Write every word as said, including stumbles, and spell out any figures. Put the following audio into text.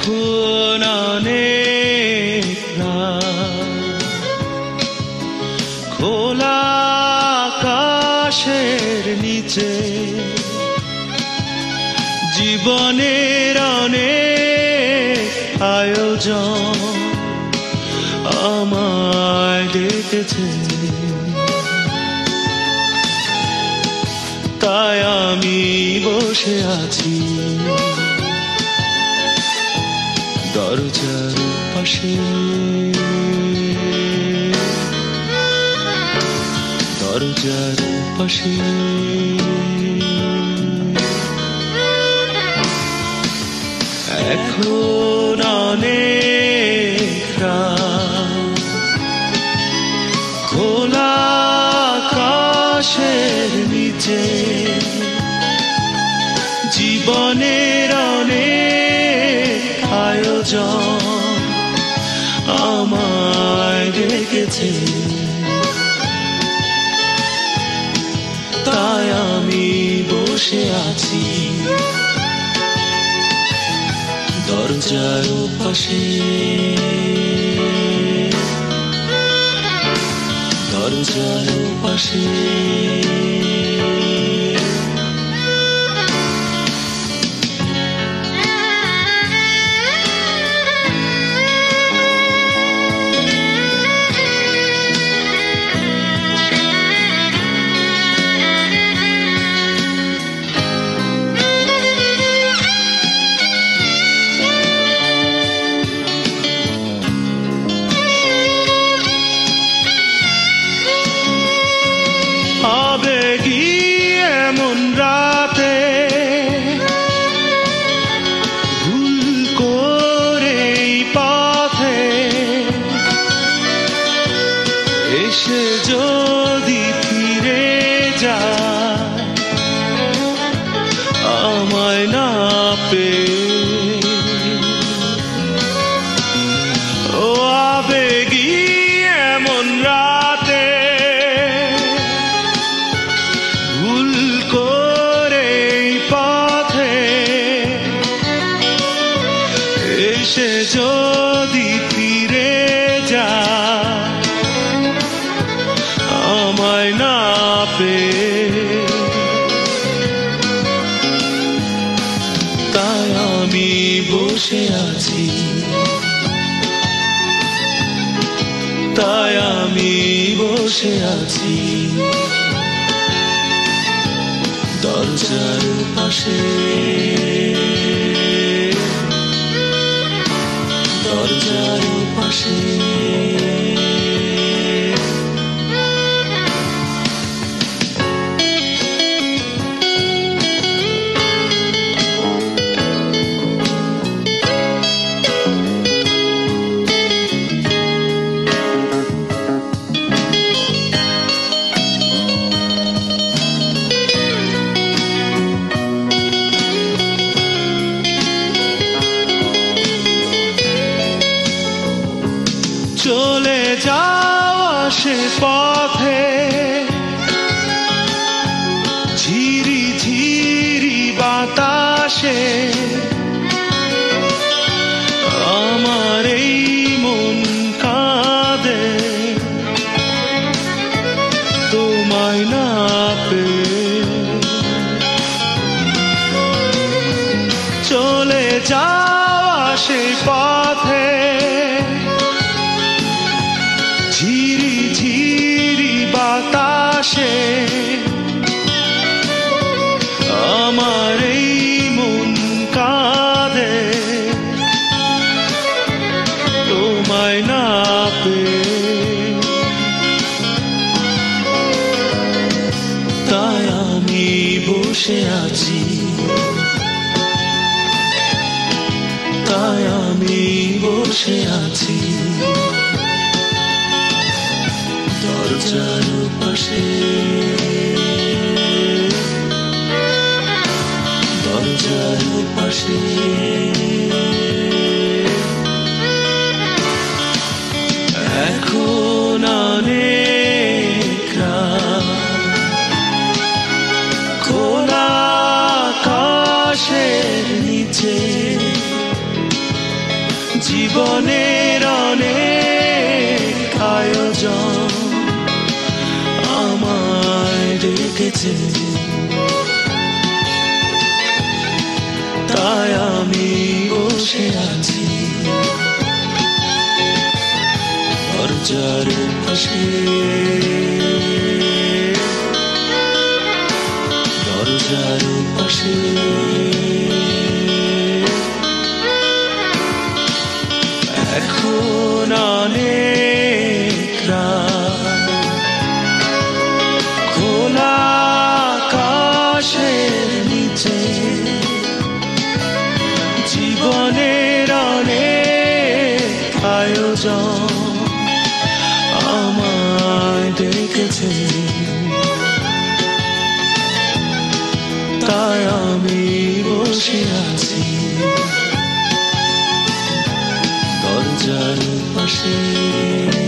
এখন অনেক খোলা আকাশের নিচে জীবনের অনেক আয়োজন আমায় ডেকেছে, তাই আমি বসে আছি দরজার পাশে, দরজার পাশে। এখন অনেক রাত, খোলা আকাশের নিচে জীবনের অনেক আয়োজন আমায় ডেকেছে, তাই আমি বসে আছি দরজার পাশে, দরজার পাশে। আবেগী এমন রাতে ভুল করে পথে এসে যদি ফিরে যায় আমায় না পেয়ে, ও আবেগী এমন রাতে ভুল করে পথে এসে যদি ফিরে যায় আমায় না পেয়ে, তাই আমি বসে আছি, তাই আমি বসে আছি দরজার পাশে, দরজার পাশে। চলে যাওয়া সে পথে ঝিরি ঝিরি বাতাসে আমার এই মন কাঁদে তোমায় না পেয়ে, চলে যাওয়া সে পথে ঝিরি ঝিরি বাতাসে আমার এই মন কাঁদে তোমায় না পেয়ে, তাই আমি বসে আছি, তাই আমি বসে আছি দরজার পাশে, দরজার পাশে। এখন অনেক রাত, খোলা আকাশের নিচে ডেকেছে, তাই আমি বসে আছি দরজার পাশে, দরজার পাশে। এখন অনেক রাত, খোলা আকাশের নিচে জীবনের অনেক আয়োজন আমায় ডেকেছে, তাই আমি বসে আছি দরজার পাশে।